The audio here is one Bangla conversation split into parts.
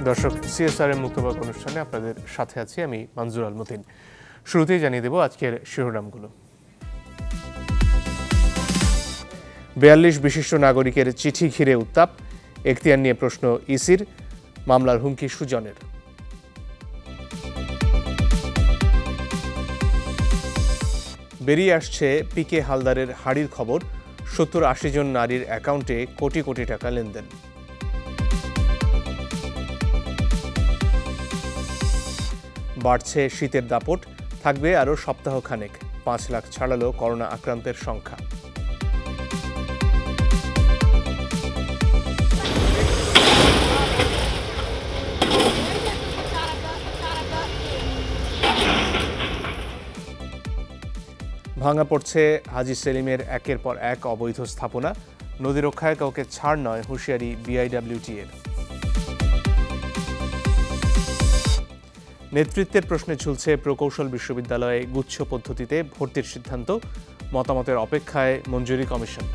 দর্শক, সিএসআর এর মুক্তবাক অনুষ্ঠানে আপনাদের সাথে আছি আমি মনজুর আল মতিন। শুরুতেই জানিয়ে দেব আজকের শিরোনামগুলো। ৪২ বিশিষ্ট নাগরিকের চিঠি ঘিরে উত্তাপ, এখতিয়ার নিয়ে প্রশ্ন ইসির, মামলার হুমকি সুজনের। বেরিয়ে আসছে পিকে হালদারের হাড়ির খবর, ৭০-৮০ জন নারীর অ্যাকাউন্টে কোটি কোটি টাকা লেনদেন। বাড়ছে শীতের দাপট, থাকবে আরও সপ্তাহখানেক, ৫ লাখ ছাড়ালো করোনা আক্রান্তের সংখ্যা। ভাঙা পড়ছে হাজী সেলিমের একের পর এক অবৈধ স্থাপনা, নদী রক্ষায় কাউকে ছাড় নয়, হুঁশিয়ারি বিআইডব্লিউটি এর। নেতৃত্বের প্রশ্নে ঝুলছে প্রকৌশল বিশ্ববিদ্যালয়ে গুচ্ছ পদ্ধতিতে ভর্তির সিদ্ধান্ত, মতামতের অপেক্ষায় মঞ্জুরি কমিশন।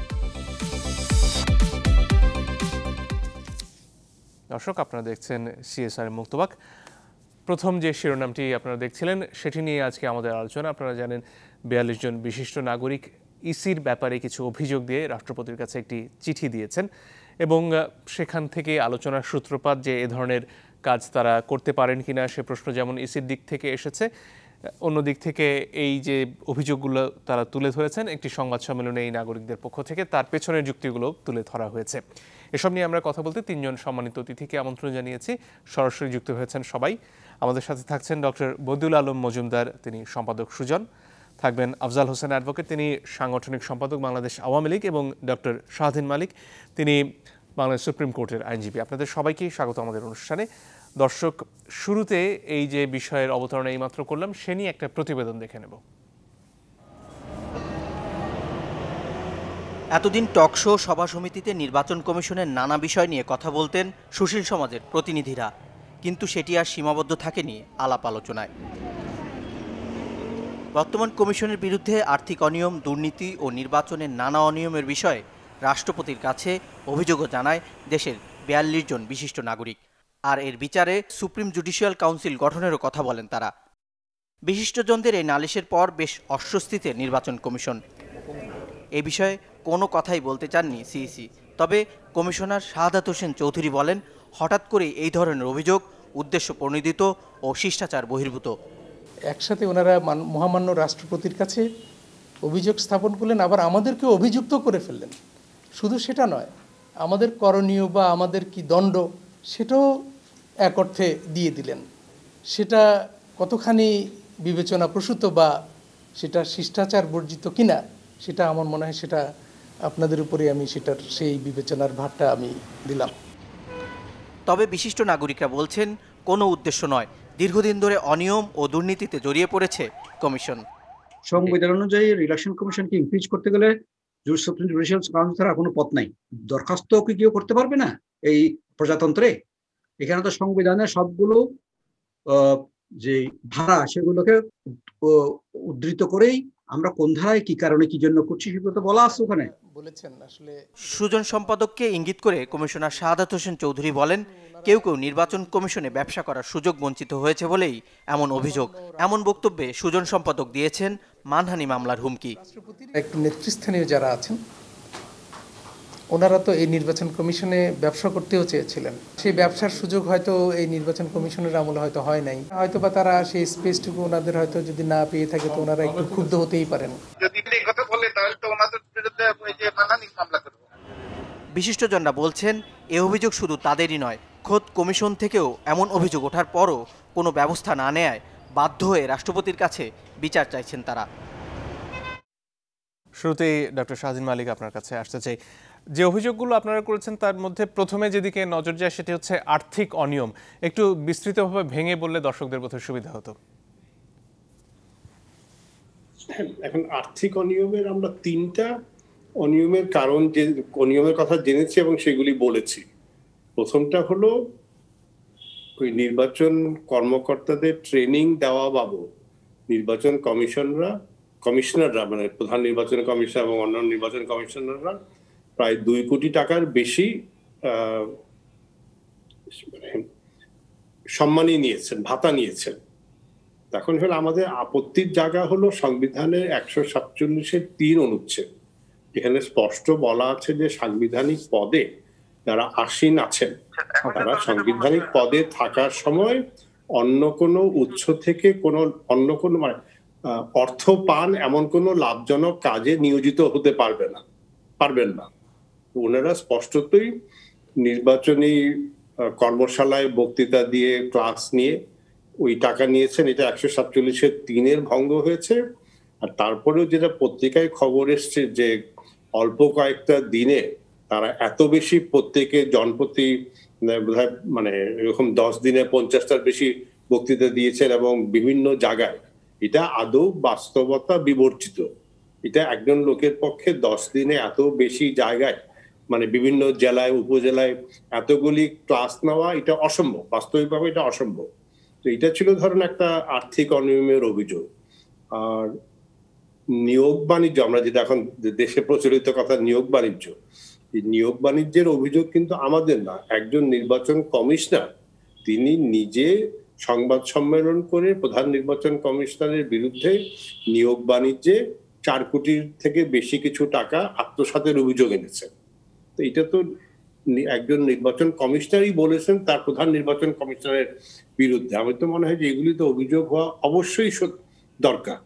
দর্শক, আপনারা দেখছেন সিএসআর মুক্তবাক। প্রথম যে শিরোনামটি আপনারা দেখছিলেন সেটি নিয়ে আজকে আমাদের আলোচনা। আপনারা জানেন ৪২ জন বিশিষ্ট নাগরিক ইসির ব্যাপারে কিছু অভিযোগ দিয়ে রাষ্ট্রপতির কাছে একটি চিঠি দিয়েছেন এবং সেখান থেকে আলোচনার সূত্রপাত যে এ ধরনের কাজ তারা করতে পারেন কিনা সে প্রশ্ন যেমন ইসির দিক থেকে এসেছে, অন্য দিক থেকে এই যে অভিযোগগুলো তারা তুলে ধরেছেন একটি সংবাদ সম্মেলনে এই নাগরিকদের পক্ষ থেকে, তার পেছনের যুক্তিগুলো তুলে ধরা হয়েছে। এসব নিয়ে আমরা কথা বলতে ৩ জন সম্মানিত অতিথিকে আমন্ত্রণ জানিয়েছি। সরাসরি যুক্ত হয়েছেন সবাই। আমাদের সাথে থাকছেন ডক্টর বদিউল আলম মজুমদার, তিনি সম্পাদক সুজন। থাকবেন আফজাল হোসেন অ্যাডভোকেট, তিনি সাংগঠনিক সম্পাদক বাংলাদেশ আওয়ামী লীগ, এবং ডক্টর শাহদিন মালিক, তিনি বাংলাদেশ সুপ্রিম কোর্টের আইনজীবী। আপনাদের সবাইকেই স্বাগত আমাদের অনুষ্ঠানে। দর্শক, শুরুতে এই যে বিষয়ের অবতারণা এইমাত্র করলাম সে নিয়ে একটা প্রতিবেদন দেখে নেব। এতদিন টকশো সভা সমিতিতে নির্বাচন কমিশনের নানা বিষয় নিয়ে কথা বলতেন সুশীল সমাজের প্রতিনিধিরা, কিন্তু সেটি আর সীমাবদ্ধ থাকেনি আলাপ আলোচনায়। বর্তমান কমিশনের বিরুদ্ধে আর্থিক অনিয়ম, দুর্নীতি ও নির্বাচনের নানা অনিয়মের বিষয়ে রাষ্ট্রপতির কাছে অভিযোগও জানায় দেশের ৪২ জন বিশিষ্ট নাগরিক। আর এর বিচারে সুপ্রিম জুডিশিয়াল কাউন্সিল গঠনেরও কথা বলেন তারা। বিশিষ্টজনদের এই নালিশের পর বেশ অস্বস্তিতে নির্বাচন কমিশন। এ বিষয়ে কোনো কথাই বলতে চাননি সিইসি। তবে কমিশনার শাহাদাত হোসেন চৌধুরী বলেন, হঠাৎ করে এই ধরনের অভিযোগ উদ্দেশ্য প্রণোদিত ও শিষ্টাচার বহির্ভূত। একসাথে ওনারা মহামান্য রাষ্ট্রপতির কাছে অভিযোগ স্থাপন করলেন, আবার আমাদেরকেও অভিযুক্ত করে ফেললেন। শুধু সেটা নয়, আমাদের করণীয় বা আমাদের কি দণ্ড সেটাও এক অর্থে দিয়ে দিলেন। সেটা কতখানি বিবেচনাপ্রসূত বা সেটা শিষ্টাচার বর্জিত কিনা সেটা আমার মনে হয় সেটা আপনাদের উপরে আমি সেটার সেই বিবেচনার ভারটা আমি দিলাম। তবে বিশিষ্ট নাগরিকরা বলছেন কোনো উদ্দেশ্য নয়, দীর্ঘদিন ধরে অনিয়ম ও দুর্নীতিতে জড়িয়ে পড়েছে কমিশন। সংবিধান অনুযায়ী ইলেকশন কমিশনকে ইমপিচ করতে গেলে সুপ্রিম জুডিশিয়াল কাউন্সিল ছাড়া কোনো পথ নাই। দরখাস্ত কি কেউ করতে পারবে না এই প্রজাতন্ত্রে? এখানে তো সংবিধানের সবগুলো যে ধারা সেগুলোকে উদ্ধৃত করেই আমরা কোন ধারায় কি কারণে কি জন্য করছি সেগুলো তো বলা আছে ওখানে। বলেছেন আসলে সুজন সম্পাদককে ইঙ্গিত করে কমিশনার শাহাদাত হোসেন চৌধুরী বলেন, কেউ কেউ নির্বাচন কমিশনে ব্যবসা করার সুযোগ বঞ্চিত হয়েছে বলেই এমন অভিযোগ। এমন বক্তব্যে সুজন সম্পাদক দিয়েছেন মানহানি মামলার হুমকি। একটু নেতৃস্থানীয় যারা আছেন ওনারা তো এই নির্বাচন কমিশনে ব্যবসা করতেও চেয়েছিলেন। সেই ব্যবসার সুযোগ হয়তো এই নির্বাচন কমিশনের আমলে হয়তো হয় নাই, হয়তো বা তারা সেই স্পেসটুকু ওনাদের হয়তো যদি না পেয়ে থাকে তো ওনারা একটু ক্ষুব্ধ হতেই পারেন। বিশিষ্টজনরা বলছেন, এ অভিযোগ শুধু তাদেরই নয়, খোদ কমিশন থেকেও এমন অভিযোগ ওঠার পরও কোনো ব্যবস্থা না নেয়ায় বাধ্য হয়ে রাষ্ট্রপতির কাছে বিচার চাইছেন তারা। শুরুতেই ডক্টর শাহদিন মালিক আপনার কাছে আসতে চাই। যে অভিযোগগুলো আপনারা করেছেন তার মধ্যে প্রথমে যেদিকে নজর যায় সেটি হচ্ছে আর্থিক অনিয়ম। একটু বিস্তৃতভাবে ভেঙে বললে দর্শকদের বোধহয় সুবিধা হতো। এখন আর্থিক অনিয়মের আমরা 3টা অনিয়মের কারণ, যে অনিয়মের কথা জেনেছি এবং সেগুলি বলেছি। প্রথমটা হলো ওই নির্বাচন কর্মকর্তাদের ট্রেনিং দেওয়া বাবদ নির্বাচন কমিশনাররা মানে প্রধান নির্বাচন কমিশনার এবং অন্যান্য নির্বাচন কমিশনাররা প্রায় 2 কোটি টাকার বেশি সম্মানী নিয়েছেন, ভাতা নিয়েছেন। এখন হলো আমাদের আপত্তির জায়গা হলো সংবিধানের 147-3 অনুচ্ছেদ। এখানে স্পষ্ট বলা আছে যে সাংবিধানিক পদে যারা আসীন আছেন তারা সাংবিধানিক পদে থাকার সময় অন্য কোনো উৎস থেকে অন্য কোনো মানে অর্থ পান এমন কোনো লাভজনক কাজে নিয়োজিত হতে পারবেন না। ওনারা স্পষ্টতই নির্বাচনী কর্মশালায় বক্তৃতা দিয়ে ক্লাস নিয়ে ওই টাকা নিয়েছেন। এটা 147-3 ভঙ্গ হয়েছে। আর তারপরেও যেটা পত্রিকায় খবর এসছে যে অল্প কয়েকটা দিনে তারা এত বেশি প্রত্যেকে জনপ্রতি বোধহয় মানে এরকম 10 দিনে 50টার বেশি বক্তৃতা দিয়েছেন এবং বিভিন্ন জায়গায়, এটা আদৌ বাস্তবতা বিবর্জিত। এটা একজন লোকের পক্ষে 10 দিনে এত বেশি জায়গায় মানে বিভিন্ন জেলায় উপজেলায় এতগুলি ক্লাস নেওয়া এটা অসম্ভব, বাস্তবিকভাবে এটা অসম্ভব। তো এটা ছিল ধরুন একটা আর্থিক অনিয়মের অভিযোগ। আর নিয়োগ বাণিজ্য, আমরা যেটা এখন দেশে প্রচলিত কথা নিয়োগ বাণিজ্য, এই নিয়োগ বাণিজ্যের অভিযোগ কিন্তু আমাদের না, একজন নির্বাচন কমিশনার তিনি নিজে সংবাদ সম্মেলন করে প্রধান নির্বাচন কমিশনারের বিরুদ্ধে নিয়োগ বাণিজ্যে 4 কোটির থেকে বেশি কিছু টাকা আত্মসাতের অভিযোগ এনেছেন। তো এটা তো একজন নির্বাচন কমিশনারই বলেছেন তার প্রধান নির্বাচন কমিশনারের বিরুদ্ধে। আমার তো মনে হয় যে এগুলি তো অভিযোগ হওয়া অবশ্যই দরকার।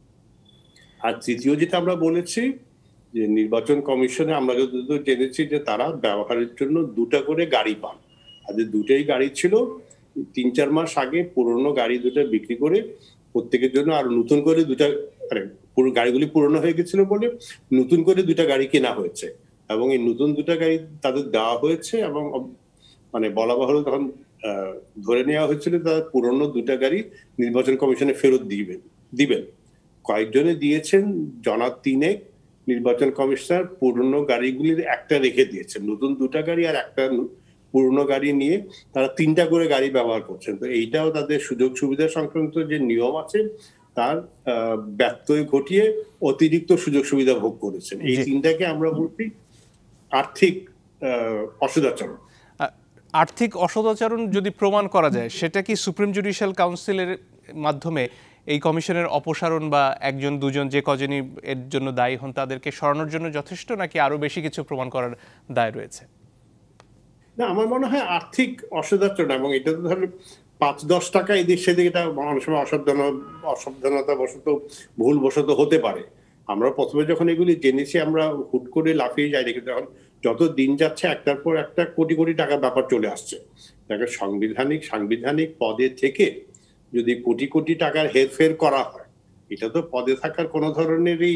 আর তৃতীয় যেটা আমরা বলেছি যে নির্বাচন কমিশনে আমরা যতদূর জেনেছি যে তারা ব্যবহারের জন্য 2টা করে গাড়ি পান। আর যে 2টাই গাড়ি ছিল 3-4 মাস আগে পুরনো গাড়ি 2টা বিক্রি করে প্রত্যেকের জন্য আর নতুন করে 2টা পুরো গাড়িগুলি পুরনো হয়ে গেছিল বলে নতুন করে 2টা গাড়ি কেনা হয়েছে এবং এই নতুন 2টা গাড়ি তাদের দেওয়া হয়েছে এবং মানে বলা বাহুল্য তখন ধরে নেওয়া হয়েছিল তারা পুরনো 2টা গাড়ি নির্বাচন কমিশনে ফেরত দিবেন। কয়েকজনে দিয়েছেন, জনা 3 নির্বাচন কমিশনার পুরনো গাড়িগুলির একটা রেখে দিয়েছেন, নতুন 2টা গাড়ি আর একটা পুরনো গাড়ি নিয়ে তারা 3টা করে গাড়ি ব্যবহার করছেন। তো এইটাও তাদের সুযোগ সুবিধা সংক্রান্ত যে নিয়ম আছে তার ব্যত্যয় ঘটিয়ে অতিরিক্ত সুযোগ সুবিধা ভোগ করেছেন। এই 3টাকে আমরা বলছি আর্থিক অসদাচরণ। আর্থিক অসদাচরণ যদি প্রমাণ করা যায় সেটা কি সুপ্রিম জুডিশিয়াল কাউন্সিলের মাধ্যমে এই কমিশনের অপসারণ বা 1-2জন যে কজনই এর জন্য দায়ী হন তাদেরকে সরানোর জন্য যথেষ্ট, নাকি আরো বেশি কিছু প্রমাণ করার দায় রয়েছে? না, আমার মনে হয় আর্থিক অসদাচরণ এবং এটা তো ধরো 5-10 টাকা এদিক সেদিক, এটা অনেক সময় অসাবধানতা বশত ভুল বশত হতে পারে। আমরা প্রথমে যখন এগুলি জেনেছি আমরা হুট করে লাফিয়ে যাই, কিন্তু এখন যত দিন যাচ্ছে একটার পর একটা কোটি কোটি টাকার ব্যাপার চলে আসছে। দেখো সাংবিধানিক পদে থেকে যদি কোটি কোটি টাকার হেরফের করা হয়, এটা তো পদে থাকার কোনো ধরনেরই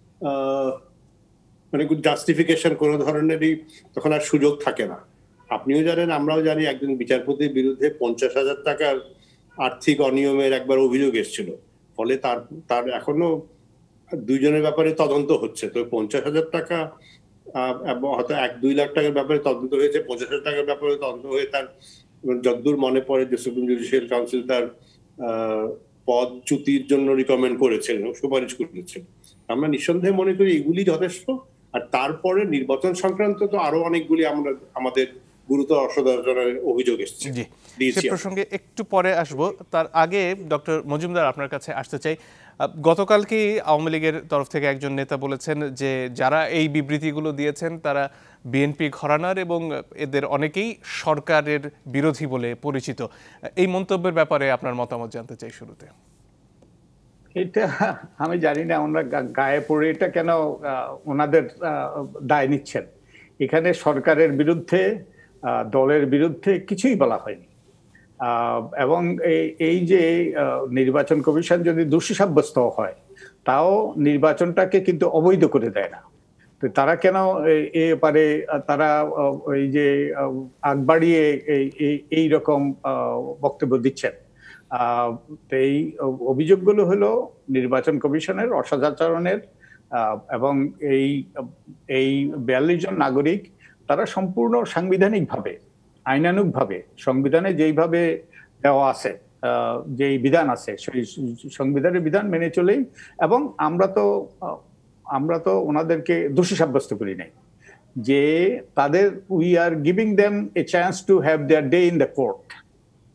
মানে জাস্টিফিকেশন কোনো ধরনেরই তখন আর সুযোগ থাকে না। আপনিও জানেন, আমরাও জানি, একজন বিচারপতির বিরুদ্ধে 50,000 টাকার আর্থিক অনিয়মের একবার অভিযোগ এসেছিল। ফলে তার এখনো 2জনের ব্যাপারে তদন্ত হচ্ছে। তো 50,000 টাকা হয়তো 1-2 লাখ টাকার ব্যাপারে তদন্ত হয়েছে, 50,000 টাকার ব্যাপারে তদন্ত হয়ে তার যতদূর মনে পড়ে যে সুপ্রিম জুডিশিয়াল কাউন্সিল তার পদচ্যুতির জন্য রিকমেন্ড করেছিলেন, সুপারিশ করেছিলেন। আমরা নিঃসন্দেহে মনে করি এগুলি যথেষ্ট। আর তারপরে নির্বাচন সংক্রান্ত তো আরো অনেকগুলি আমাদের গুরুতর অসদাচরণের অভিযোগ এসেছে। সে প্রসঙ্গে একটু পরে আসবো, তার আগে ডক্টর মজুমদার আপনার কাছে আসতে চাই। গতকালকে আওয়ামী লীগের তরফ থেকে একজন নেতা বলেছেন যে যারা এই বিবৃতিগুলো দিয়েছেন তারা বিএনপি ঘরানার এবং এদের অনেকেই সরকারের বিরোধী বলে পরিচিত। এই মন্তব্যের ব্যাপারে আপনার মতামত জানতে চাই শুরুতে। এটা আমি জানি না ওনারা গায়ে পড়ে এটা কেন ওনাদের দায় নিচ্ছেন। এখানে সরকারের বিরুদ্ধে দলের বিরুদ্ধে কিছুই বলা হয়নি। এবং এই যে নির্বাচন কমিশন যদি দোষী সাব্যস্ত হয় তাও নির্বাচনটাকে কিন্তু অবৈধ করে দেয় না। তো তারা কেন এবারে তারা ওই যে আগ বাড়িয়ে এই রকম বক্তব্য দিচ্ছেন? এই অভিযোগগুলো হলো নির্বাচন কমিশনের অসদাচরণের এবং এই 42 জন নাগরিক তারা সম্পূর্ণ সাংবিধানিকভাবে আইনানুগভাবে সংবিধানে যেইভাবে দেওয়া আছে, যেই বিধান আছে সেই সংবিধানের বিধান মেনে চলেই, এবং আমরা তো ওনাদেরকে দোষী সাব্যস্ত করি নাই, যে তাদের we are giving them a chance to have their day in the court.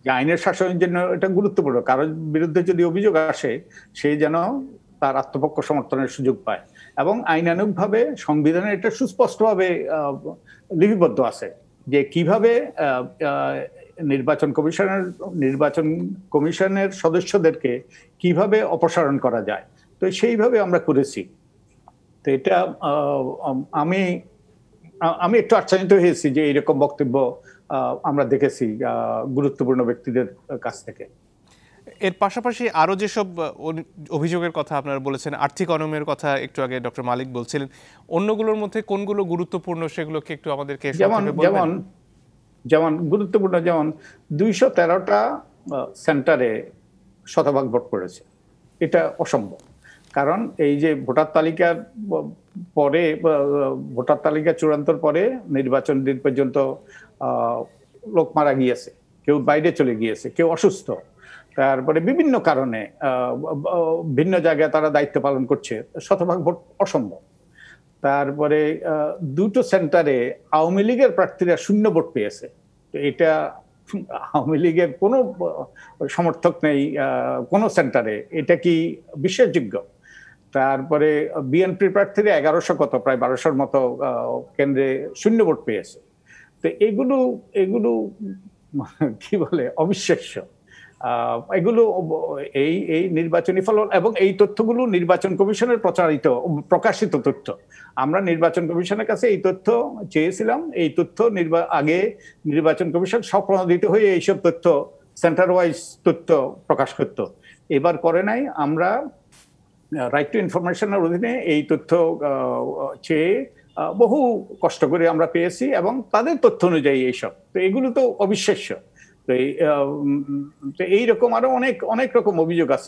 যে আইনের শাসনের জন্য এটা গুরুত্বপূর্ণ। কারোর বিরুদ্ধে যদি অভিযোগ আসে, সে যেন তার আত্মপক্ষ সমর্থনের সুযোগ পায়। এবং আইনানুগভাবে সংবিধানে এটা সুস্পষ্টভাবে লিপিবদ্ধ আছে যে কিভাবে নির্বাচন কমিশনের সদস্যদেরকে কিভাবে অপসারণ করা যায়। তো সেইভাবে আমরা করেছি। তো এটা আমি একটু আশ্চর্যিত হয়েছি যে এইরকম বক্তব্য আমরা দেখেছি গুরুত্বপূর্ণ ব্যক্তিদের কাছ থেকে। এর পাশাপাশি আরো যেসব অভিযোগের কথা আপনারা বলেছেন, আর্থিক অনিয়মের কথা একটু আগে ডক্টর মালিক বলছিলেন, অন্যগুলোর মধ্যে কোনগুলো গুরুত্বপূর্ণ সেগুলোকে একটু আমাদেরকে যেমন গুরুত্বপূর্ণ, যেমন 213টা সেন্টারে শতভাগ ভোট পড়েছে। এটা অসম্ভব। কারণ এই যে ভোটার তালিকার পরে, ভোটার তালিকা চূড়ান্তর পরে নির্বাচন দিন পর্যন্ত লোক মারা গিয়েছে, কেউ বাইরে চলে গিয়েছে, কেউ অসুস্থ, তারপরে বিভিন্ন কারণে ভিন্ন জায়গায় তারা দায়িত্ব পালন করছে, শতভাগ ভোট অসম্ভব। তারপরে 2টো সেন্টারে আওয়ামী লীগের প্রার্থীরা 0 ভোট পেয়েছে। তো এটা আওয়ামী লীগের কোনো সমর্থক নেই কোনো সেন্টারে, এটা কি বিশ্বাসযোগ্য? তারপরে বিএনপি প্রার্থীরা 1100 কত প্রায় 1200-র মতো কেন্দ্রে 0 ভোট পেয়েছে। তো এগুলো কি বলে অবিশ্বাস্য। এগুলো এই নির্বাচনী ফলাফল এবং এই তথ্যগুলো নির্বাচন কমিশনের প্রকাশিত তথ্য। আমরা নির্বাচন কমিশনের কাছে এই তথ্য চেয়েছিলাম। এই তথ্য আগে নির্বাচন কমিশন স্বপ্রণোদিত হয়ে এইসব তথ্য সেন্টার ওয়াইজ তথ্য প্রকাশ করত, এবার করে নাই। আমরা রাইট টু ইনফরমেশনের অধীনে এই তথ্য চেয়ে বহু কষ্ট করে আমরা পেয়েছি এবং তাদের তথ্য অনুযায়ী এইসব। তো এগুলো তো অবিশ্বাস্য। তো এইরকম আরো অনেক রকম অভিযোগ আছে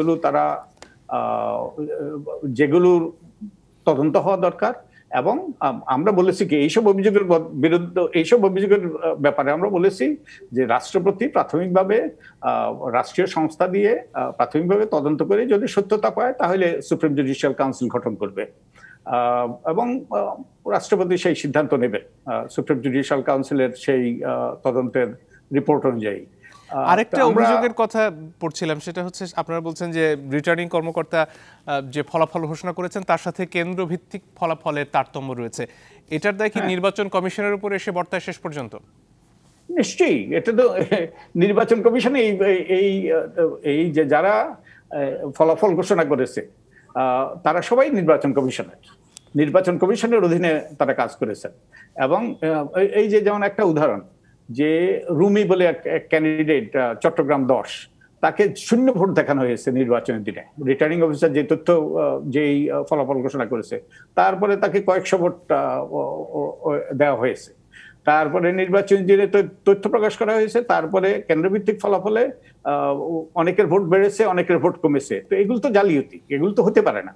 যেগুলোর তদন্ত হওয়া দরকার। এবং আমরা বলেছি কি এইসব অভিযোগের ব্যাপারে আমরা বলেছি যে রাষ্ট্রপতি প্রাথমিকভাবে রাষ্ট্রীয় সংস্থা দিয়ে প্রাথমিকভাবে তদন্ত করে যদি সত্যতা পায় তাহলে সুপ্রিম জুডিশিয়াল কাউন্সিল গঠন করবে এবং রাষ্ট্রপতি সেই সিদ্ধান্ত নেবে সুপ্রিম জুডিশিয়াল কাউন্সিলের সেই তদন্তের রিপোর্ট অনুযায়ী। আরেকটা অভিযোগের কথা পড়ছিলাম, সেটা হচ্ছে আপনারা বলছেন যে রিটার্নিং কর্মকর্তা যে ফলাফল ঘোষণা করেছেন তার সাথে কেন্দ্র ভিত্তিক ফলাফলের তারতম্য রয়েছে। এটার দায় কি নির্বাচন কমিশনের উপর এসে বর্তায় শেষ পর্যন্ত? নিশ্চয়ই, এটা তো নির্বাচন কমিশনে এই যে যারা ফলাফল ঘোষণা করেছে তারা সবাই নির্বাচন কমিশনের অধীনে তারা কাজ করেছেন। এবং এই যে যেমন একটা উদাহরণ, যে রুমি বলে এক ক্যান্ডিডেট চট্টগ্রাম 10, তাকে 0 ভোট দেখানো হয়েছে নির্বাচনের দিনে। রিটার্নিং অফিসার যে তথ্য যেই ফলাফল ঘোষণা করেছে তারপরে তাকে কয়েকশো ভোট দেওয়া হয়েছে। তারপরে নির্বাচনী দিনে তথ্য প্রকাশ করা হয়েছে, তারপরে কেন্দ্রভিত্তিক ফলাফলে অনেকের ভোট বেড়েছে, অনেকের ভোট কমেছে। তো এগুলো তো জালিয়াতি, এগুলো তো হতে পারে না।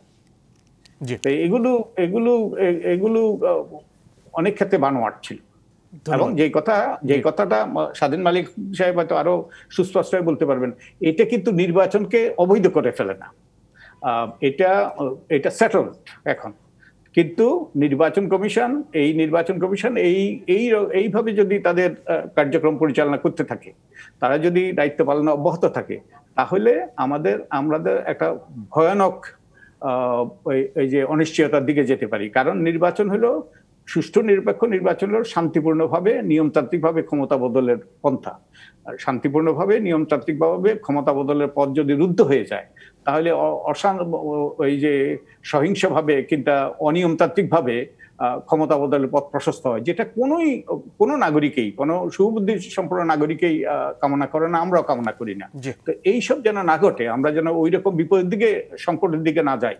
এগুলো অনেক ক্ষেত্রে বানোয়াট ছিল। এবং যে কথাটা স্বাধীন মালিক সাহেব হয়তো আরো সুস্পষ্ট বলতে পারবেন, এটা কিন্তু নির্বাচনকে অবৈধ করে ফেলে না, এটা সেটেলড এখন। কিন্তু নির্বাচন কমিশন এইভাবে যদি তাদের কার্যক্রম পরিচালনা করতে থাকে, তারা যদি দায়িত্ব পালনে অব্যাহত থাকে, তাহলে আমাদের একটা ভয়ানক এই যে অনিশ্চয়তার দিকে যেতে পারি। কারণ নির্বাচন হলো সুষ্ঠু নিরপেক্ষ নির্বাচন হলো শান্তিপূর্ণভাবে নিয়মতান্ত্রিকভাবে ক্ষমতা বদলের পন্থা। শান্তিপূর্ণভাবে নিয়মতান্ত্রিকভাবে ক্ষমতা বদলের পথ যদি রুদ্ধ হয়ে যায়, তাহলে ওই যে সহিংসভাবে কিংবা অনিয়মতান্ত্রিকভাবে ক্ষমতা বদলের পথ প্রশস্ত হয়, যেটা কোনো নাগরিকেই, কোনো সুবুদ্ধি সম্পন্ন নাগরিকেই কামনা করে না, আমরাও কামনা করি না। তো এইসব যেন না ঘটে, আমরা যেন ওই রকম বিপদের দিকে, সংকটের দিকে না যাই,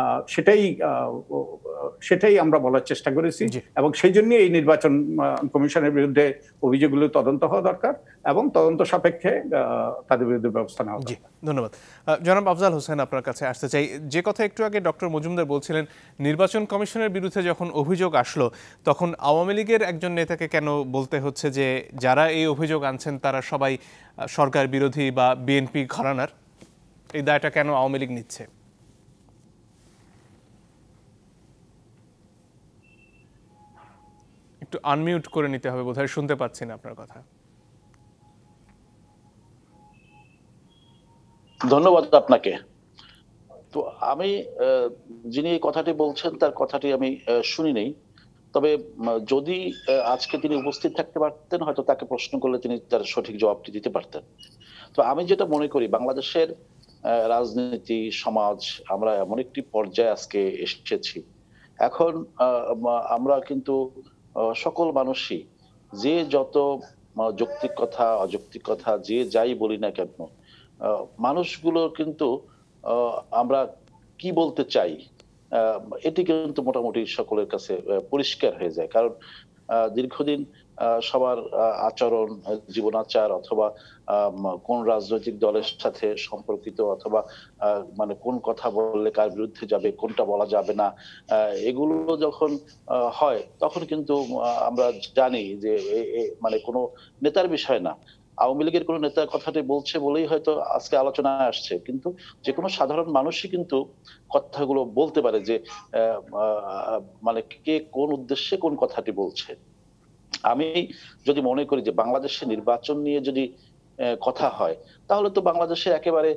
সেটাই আমরা বলার চেষ্টা করেছি। এবং সেই জন্য এই নির্বাচন কমিশনের বিরুদ্ধে অভিযোগগুলো তদন্ত হওয়া দরকার এবং তদন্ত সাপেক্ষে তাদের বিরুদ্ধে ব্যবস্থা নেওয়া দরকার। ধন্যবাদ। জনাব আফজাল হোসেন, আপনার কাছে আসতে চাই। যে কথা একটু আগে ডক্টর মজুমদার বলছিলেন, নির্বাচন কমিশনের বিরুদ্ধে যখন অভিযোগ আসলো তখন আওয়ামী লীগের একজন নেতাকে কেন বলতে হচ্ছে যে যারা এই অভিযোগ আনছেন তারা সবাই সরকার বিরোধী বা বিএনপি ঘরানার? এই দায়টা কেন আওয়ামী লীগ নিচ্ছে? একটু আনমিউট করে নিতে হবে, বোধহয় শুনতে পাচ্ছি না আপনার কথা। ধন্যবাদ আপনাকে। তো আমি যিনি এই কথাটি বলছেন তার কথাটি আমি শুনি নেই, তবে যদি আজকে তিনি উপস্থিত থাকতে পারতেন হয়তো তাকে প্রশ্ন করলে তিনি তার সঠিক জবাবটি দিতে পারতেন। তো আমি যেটা মনে করি বাংলাদেশের রাজনীতি সমাজ আমরা এমন একটি পর্যায়ে আজকে এসেছি, এখন আমরা কিন্তু সকল মানুষই যে যত যৌক্তিক কথা অযৌক্তিক কথা যে যাই বলি না কেন, মানুষগুলো কিন্তু আমরা কি বলতে চাই এটি কিন্তু মোটামুটি সকলের কাছে পরিষ্কার হয়ে যায়। কারণ দীর্ঘদিন সবার আচরণ জীবনাচার অথবা কোন রাজনৈতিক দলের সাথে সম্পর্কিত অথবা মানে কোন কথা বললে কার বিরুদ্ধে যাবে কোনটা বলা যাবে না, এগুলো যখন হয় তখন কিন্তু আমরা জানি যে মানে কোনো নেতার বিষয় না, আওয়ামী লীগের কোন নেতা কথাটি বলছে বলেই হয়তো আজকে আলোচনায় আসছে, কিন্তু যে কোনো সাধারণ মানুষই কিন্তু কথাগুলো বলতে পারে যে মানে কে কোন উদ্দেশ্যে কোন কথাটি বলছে। আমি যদি মনে করি যে বাংলাদেশে নির্বাচন নিয়ে যদি কথা হয় তাহলে তো বাংলাদেশে একেবারে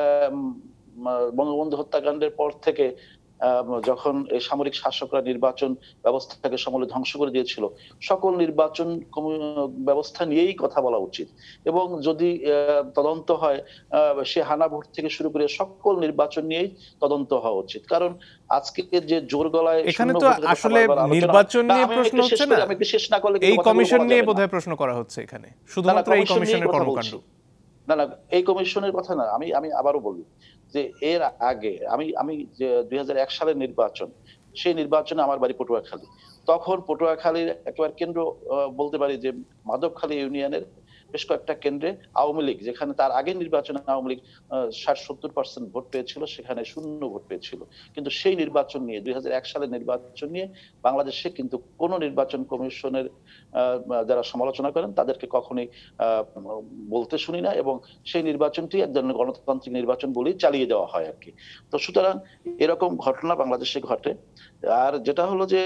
বঙ্গবন্ধু হত্যাকাণ্ডের পর থেকে যখন এই সামরিক শাসকরা নির্বাচন ব্যবস্থাকে সমূলে ধ্বংস করে দিয়েছিল সকল নির্বাচন ব্যবস্থা নিয়েই কথা বলা উচিত, এবং যদি তদন্ত হয় সে হানা ভোট থেকে শুরু করে সকল নির্বাচন নিয়েই তদন্ত হওয়া উচিত। কারণ আজকে যে জোর গলায় এখানে তো আসলে নির্বাচন নিয়ে প্রশ্ন হচ্ছে না, আমি শেষ না করলে এই কমিশন নিয়ে বোধহয় প্রশ্ন করা হচ্ছে এখানে, শুধুমাত্র এই কমিশনের কর্মকাণ্ড। না না, এই কমিশনের কথা না, আমি আবারও বলি যে এর আগে আমি যে 2001 সালের নির্বাচন, সেই নির্বাচনে আমার বাড়ি পটুয়াখালী, তখন পটুয়াখালীর একেবারে কেন্দ্র বলতে পারি যে মাধবখালী ইউনিয়নের বেশ কয়েকটা কেন্দ্রে আওয়ামী লীগ, যেখানে তার আগের নির্বাচনে আওয়ামী লীগ 60-70% ভোট পেয়েছিল সেখানে শূন্য ভোট পেয়েছিল, কিন্তু সেই নির্বাচন নিয়ে 2001 সালের নির্বাচন নিয়ে বাংলাদেশে কিন্তু কোন নির্বাচন কমিশনের যারা সমালোচনা করেন তাদেরকে কখনোই বলতে শুনি না, এবং সেই নির্বাচনটি এক ধরনের গণতান্ত্রিক নির্বাচন বলেই চালিয়ে দেওয়া হয় আর কি। তো সুতরাং এরকম ঘটনা বাংলাদেশে ঘটে। আর যেটা হলো যে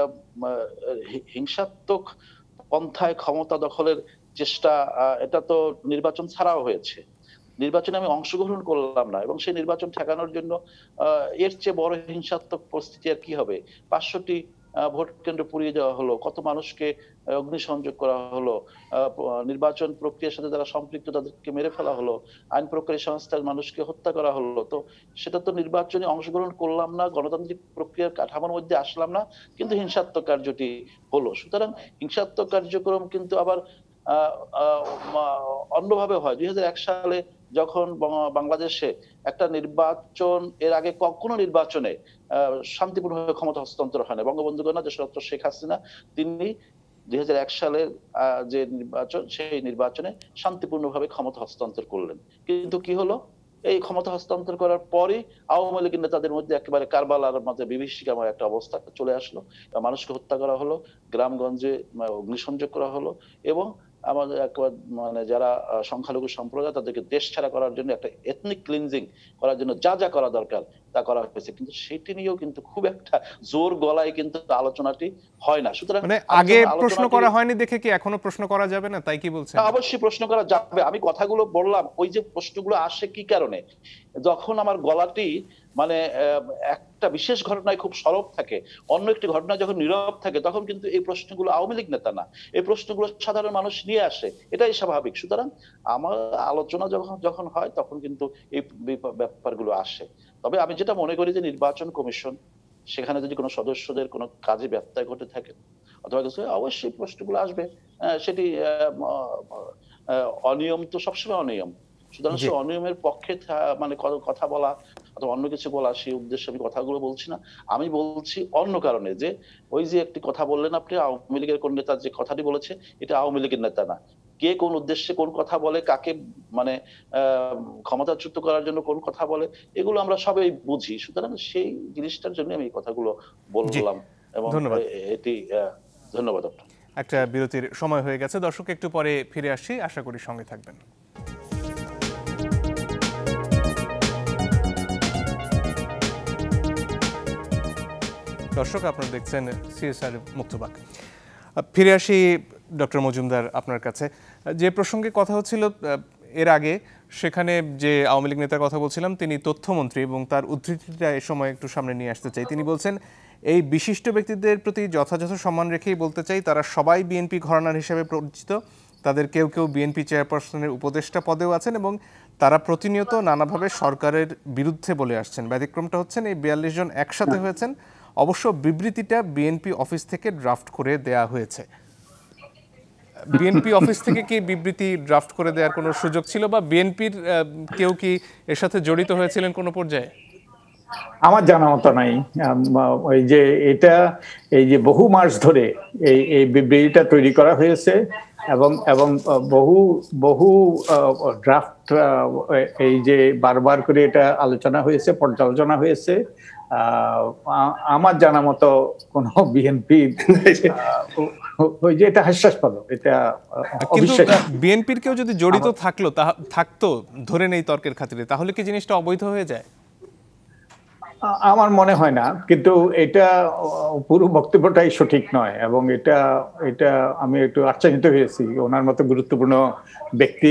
হিংসাত্মক পন্থায় ক্ষমতা দখলের চেষ্টা, এটা তো নির্বাচন ছাড়াও হয়েছে, নির্বাচনে আমি অংশগ্রহণ করলাম না এবং সেই নির্বাচন ঠেকানোর জন্য এর চেয়ে বড় হিংসাত্মক পরিস্থিতি আর কি হবে। 500টি ভোট কেন্দ্র পুড়িয়ে দেওয়া হলো, কত মানুষকে অগ্নিসংযোগ করা হলো, নির্বাচন প্রক্রিয়ার সাথে যারা সম্পৃক্ত তাদেরকে মেরে ফেলা হলো, আইন প্রক্রিয়া সংস্থার মানুষকে হত্যা করা হলো। তো সেটা তো নির্বাচনে অংশগ্রহণ করলাম না, গণতান্ত্রিক প্রক্রিয়ার কাঠামোর মধ্যে আসলাম না, কিন্তু হিংসাত্মক কার্যটি হলো। সুতরাং হিংসাত্মক কার্যক্রম কিন্তু আবার অন্যভাবে হয়। 2001 সালে যখন বাংলাদেশে একটা নির্বাচন, এর আগে কখনো নির্বাচনে শান্তিপূর্ণভাবে ক্ষমতা হস্তান্তর হয় না। বঙ্গবন্ধু কন্যা ডক্টর শেখ হাসিনা তিনি 2001 সালের যে নির্বাচন, সেই নির্বাচনে শান্তিপূর্ণভাবে ক্ষমতা হস্তান্তর করলেন, কিন্তু কি হলো, এই ক্ষমতা হস্তান্তর করার পরই আওয়ামী লীগের নেতাদের মধ্যে একেবারে কারবালার মধ্যে বিভীষিকাময় একটা অবস্থা চলে আসলো, মানুষকে হত্যা করা হলো, গ্রামগঞ্জে অগ্নিসংযোগ করা হলো, এবং আমাদের একবার মানে যারা সংখ্যালঘু সম্প্রদায় তাদেরকে দেশ ছাড়া করার জন্য একটা এথনিক ক্লিনজিং করার জন্য যা যা করা দরকার তা করা হয়েছে, কিন্তু সেটি নিয়েও কিন্তু খুব একটা জোর গলায় কিন্তু আলোচনাটি হয় না। সুতরাং মানে আগে প্রশ্ন করা হয়নি দেখে কি এখনো প্রশ্ন করা যাবে না, তাই কি বলছেন? অবশ্যই প্রশ্ন করা যাবে। আমি কথাগুলো বললাম, ওই যে প্রশ্নগুলো আসে কি কারণে, যখন আমার গলাটি মানে একটা বিশেষ ঘটনায় খুব সরব থাকে, অন্য একটি ঘটনা যখন নীরব থাকে, তখন কিন্তু এই প্রশ্নগুলো আওয়ামী লীগ নেতা না, এই প্রশ্নগুলো সাধারণ মানুষ নিয়ে আসে, এটাই স্বাভাবিক। সুতরাং আমার আলোচনা যখন হয় তখন কিন্তু এই ব্যাপারগুলো আসে। তবে আমি যেটা মনে করি যে নির্বাচন কমিশন সেখানে যদি কোনো সদস্যদের কোনো কাজে ব্যত্যয় ঘটে থাকে অথবা কিছু, অবশ্যই প্রশ্নগুলো আসবে। সেটি অনিয়ম তো সবসময় অনিয়ম, সুতরাং সে অনিয়মের পক্ষে মানে কথা বলা অথবা অন্য কিছু বলা সেই উদ্দেশ্যে আমি কথাগুলো বলছি না। আমি বলছি অন্য কারণে, যে ওই যে একটি কথা বললেন আপনি, আওয়ামী লীগের কোন নেতা যে কথাটি বলেছে, এটা আওয়ামী লীগের নেতা না, কে কোন উদ্দেশ্যে কোন কথা বলে, কাকে মানে ক্ষমতাচ্যুত করার জন্য কোন কথা বলে, এগুলো আমরা সবাই বুঝি। সুতরাং সেই জিনিসটার জন্য আমি এই কথাগুলো বললাম। এবং এটি ধন্যবাদ আপনার। একটা বিরতির সময় হয়ে গেছে, দর্শক একটু পরে ফিরে আসছি, আশা করি সঙ্গে থাকবেন। দর্শক আপনারা দেখছেন সিএসআর মুক্তবাক। ফিরে আসি ডক্টর মজুমদার আপনার কাছে। যে প্রসঙ্গে কথা হচ্ছিল এর আগে, সেখানে যে আওয়ামী লীগ নেতার কথা বলছিলাম তিনি তথ্যমন্ত্রী, এবং তার উদ্ধৃতিটা এ সময় একটু সামনে নিয়ে আসতে চাই। তিনি বলছেন, এই বিশিষ্ট ব্যক্তিদের প্রতি যথাযথ সম্মান রেখেই বলতে চাই, তারা সবাই বিএনপি ঘরানার হিসেবে পরিচিত। তাদের কেউ কেউ বিএনপি চেয়ারপারসনের উপদেষ্টা পদেও আছেন এবং তারা প্রতিনিয়ত নানাভাবে সরকারের বিরুদ্ধে বলে আসছেন। ব্যতিক্রমটা হচ্ছেন এই ৪২ জন একসাথে হয়েছেন। অবশ্য বিবৃতিটা বিএনপি অফিস থেকে ড্রাফট করে দেয়া হয়েছে। বিএনপি অফিস থেকে কি বিবৃতি ড্রাফট করে দেওয়ার কোনো সুযোগ ছিল, বা বিএনপির কেউ কি এর সাথে জড়িত হয়েছিলেন কোনো পর্যায়ে? আমার জানা মতো নাই। ওই যে এটা এই যে বহু মাস ধরে এই বিবৃতিটা তৈরি করা হয়েছে এবং এবং বহু বহু ড্রাফট এই যে বারবার করে এটা আলোচনা হয়েছে, পর্যালোচনা হয়েছে। আমার জানা মতো কোন বিএনপি ওই যে এটা হাস্যাস্পদ, এটা অবিশ্বাস্য। বিএনপির কেউ যদি জড়িত থাকতো ধরে নেই তর্কের খাতিরে, তাহলে কি জিনিসটা অবৈধ হয়ে যায়? আমার মনে হয় না, কিন্তু এটা পুরো বক্তব্যটাই সঠিক নয় এবং এটা আমি একটু আশ্চর্যিত হয়েছি। ওনার মতো গুরুত্বপূর্ণ ব্যক্তি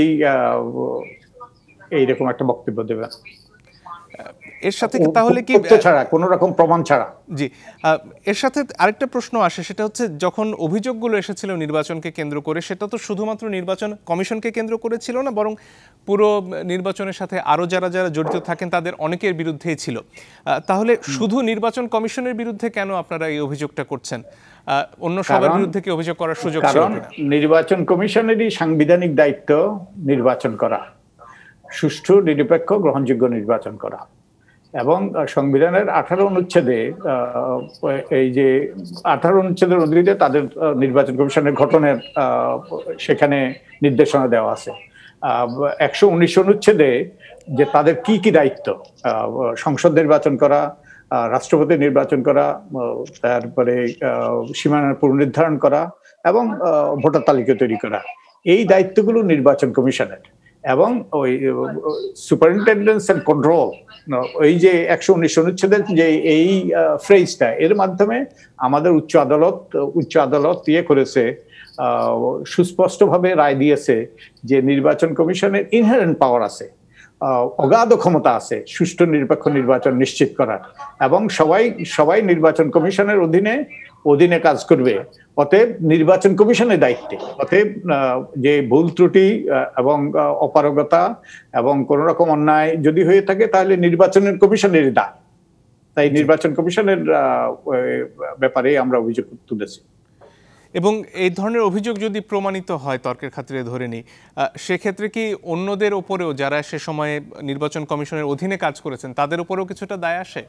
এইরকম একটা বক্তব্য দেবে এর সাথে তাহলে কি ছাড়া, কোনো রকম প্রমাণ ছাড়া? জি, এর সাথে আরেকটা প্রশ্ন আসে, সেটা হচ্ছে যখন অভিযোগগুলো এসেছিল নির্বাচনকে কেন্দ্র করে, সেটা তো শুধুমাত্র নির্বাচন কমিশনকে কেন্দ্র করে ছিল না, বরং পুরো নির্বাচনের সাথে আরও যারা যারা জড়িত থাকেন তাদের অনেকের বিরুদ্ধেই ছিল। তাহলে শুধু নির্বাচন কমিশনের বিরুদ্ধে কেন আপনারা এই অভিযোগটা করছেন? অন্য সবার বিরুদ্ধে কি অভিযোগ করার সুযোগ ছিল? কারণ নির্বাচন কমিশনেরই সাংবিধানিক দায়িত্ব নির্বাচন করা, সুষ্ঠু, নিরপেক্ষ, গ্রহণযোগ্য নির্বাচন করা। এবং সংবিধানের 18 অনুচ্ছেদে এই যে 18 অনুচ্ছেদের অধীনে তাদের নির্বাচন কমিশনের গঠনের সেখানে নির্দেশনা দেওয়া আছে। 119 অনুচ্ছেদে যে তাদের কি কি দায়িত্ব, সংসদ নির্বাচন করা, রাষ্ট্রপতি নির্বাচন করা, তারপরে সীমানা পুনর্নির্ধারণ করা এবং ভোটার তালিকা তৈরি করা, এই দায়িত্বগুলো নির্বাচন কমিশনের। এবং ওই সুপারিনটেন্ডেন্স এন্ড কন্ট্রোল, ওই যে 119 অনুচ্ছেদের যে এই ফ্রেজটা, এর মাধ্যমে আমাদের উচ্চ আদালত ইয়ে করেছে, সুস্পষ্টভাবে রায় দিয়েছে যে নির্বাচন কমিশনের ইনহেরেন্ট পাওয়ার আছে, অগাধ ক্ষমতা আছে সুষ্ঠু নিরপেক্ষ নির্বাচন নিশ্চিত করার, এবং সবাই নির্বাচন কমিশনের অধীনে কাজ করবে। অতএব নির্বাচন কমিশনের দায়িত্বে, অতএব যে ভুল ত্রুটি এবং অপারগতা এবং কোন রকম অন্যায় যদি হয়ে থাকে তাহলে নির্বাচনের কমিশনের দায়। তাই নির্বাচন কমিশনের ব্যাপারে আমরা অভিযোগ তুলেছি। এবং এই ধরনের অভিযোগ যদি প্রমাণিত হয়, তর্কের খাতিরে ধরে নিই, সেক্ষেত্রে কি অন্যদের উপরেও, যারা সে সময়ে নির্বাচন কমিশনের অধীনে কাজ করেছেন, তাদের উপরেও কিছুটা দায় আসে?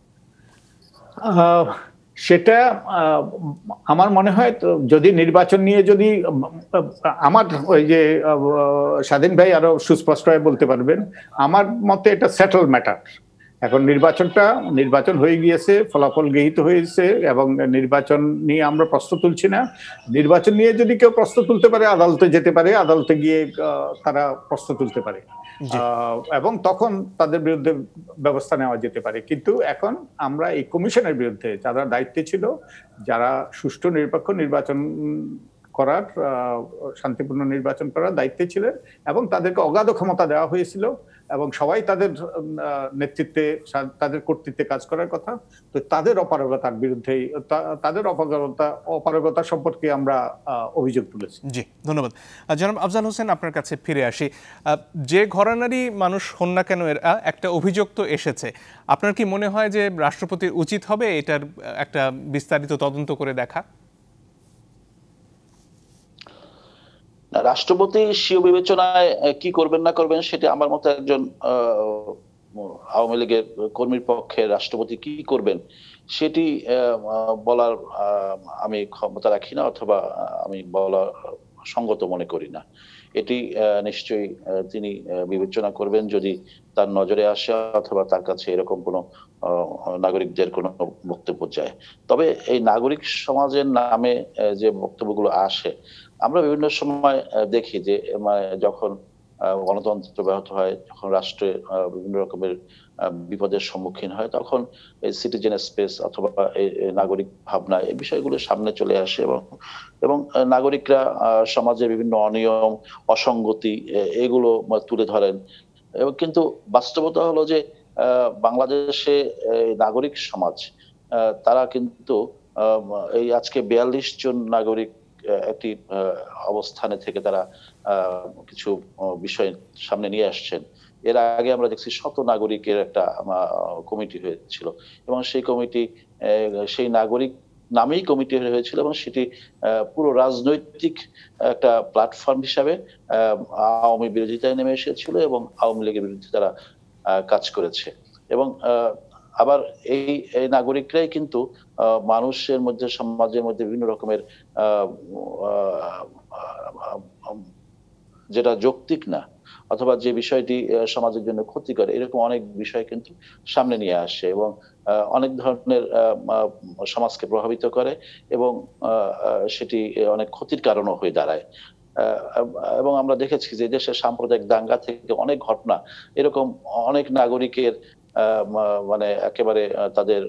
সেটা আমার মনে হয়, যদি নির্বাচন নিয়ে যদি আমার ওই যে স্বাধীন ভাই আরো সুস্পষ্ট হয়ে বলতে পারবেন, আমার মতে এটা সেটেল ম্যাটার। এখন নির্বাচন হয়ে গিয়েছে, ফলাফল গৃহীত হয়েছে এবং নির্বাচন নিয়ে আমরা প্রশ্ন তুলছি না। নির্বাচন নিয়ে যদি কেউ প্রশ্ন তুলতে পারে, আদালতে যেতে পারে, আদালতে গিয়ে তারা প্রশ্ন তুলতে পারে এবং তখন তাদের বিরুদ্ধে ব্যবস্থা নেওয়া যেতে পারে। কিন্তু এখন আমরা এই কমিশনের বিরুদ্ধে, যারা দায়িত্বে ছিল, যারা সুষ্ঠু নিরপেক্ষ নির্বাচন করার, শান্তিপূর্ণ নির্বাচন করার দায়িত্বে ছিলেন এবং তাদেরকে অগাধ ক্ষমতা দেওয়া হয়েছিল এবং সবাই তাদের নেতৃত্বে, তাদের কর্তৃত্বে কাজ করার কথা, তো তাদের অপারগতার বিরুদ্ধে, তাদের অপারগতা সম্পর্কে আমরা অভিযোগ তুলেছি। জি, ধন্যবাদ। জনাব আফজাল হোসেন, আপনার কাছে ফিরে আসি। যে ঘরানারই মানুষ হন না কেন, একটা অভিযোগ তো এসেছে। আপনার কি মনে হয় যে রাষ্ট্রপতির উচিত হবে এটার একটা বিস্তারিত তদন্ত করে দেখা? রাষ্ট্রপতি স্বীয় বিবেচনায় কি করবেন না করবেন সেটা আমার মতো একজন আওয়ামী লীগের কর্মীর পক্ষে রাষ্ট্রপতি কি করবেন সেটি বলার আমি ক্ষমতা রাখি না, অথবা আমি বলা সঙ্গত মনে করি না। এটি নিশ্চয়ই তিনি বিবেচনা করবেন যদি তার নজরে আসে অথবা তার কাছে এরকম কোনো নাগরিকদের কোনো বক্তব্য যায়। তবে এই নাগরিক সমাজের নামে যে বক্তব্যগুলো আসে, আমরা বিভিন্ন সময় দেখি যে যখন গণতন্ত্র ব্যাহত হয়, যখন রাষ্ট্রে বিভিন্ন রকমের বিপদের সম্মুখীন হয়, তখন এই সিটিজেন স্পেস অথবা এই নাগরিক ভাবনা এই বিষয়গুলো সামনে চলে আসে এবং এবং নাগরিকরা সমাজের বিভিন্ন অনিয়ম, অসঙ্গতি এগুলো তুলে ধরেন। এবং কিন্তু বাস্তবতা হলো যে বাংলাদেশে নাগরিক সমাজ তারা কিন্তু এই আজকে 42 জন নাগরিক একটি অবস্থানে থেকে তারা কিছু বিষয় সামনে নিয়ে আসছেন। এর আগে আমরা দেখছি শত নাগরিকের একটা কমিটি হয়েছিল এবং সেই কমিটি সেই নাগরিক নামেই কমিটি হয়েছিল এবং সেটি পুরো রাজনৈতিক একটা প্ল্যাটফর্ম হিসাবে আওয়ামী বিরোধিতায় নেমে এসেছিল এবং আওয়ামী লীগের বিরুদ্ধে তারা কাজ করেছে। এবং আবার এই নাগরিকরাই কিন্তু মানুষের মধ্যে, সমাজের মধ্যে বিভিন্ন রকমের যেটা যৌক্তিক না অথবা যে বিষয়টি সমাজের জন্য ক্ষতিকর, এরকম অনেক বিষয় কিন্তু সামনে নিয়ে আসে এবং অনেক ধরনের সমাজকে প্রভাবিত করে এবং সেটি অনেক ক্ষতির কারণও হয়ে দাঁড়ায়। এবং আমরা দেখেছি যে দেশের সাম্প্রদায়িক দাঙ্গা থেকে অনেক ঘটনা এরকম অনেক নাগরিকের মানে একেবারে তাদের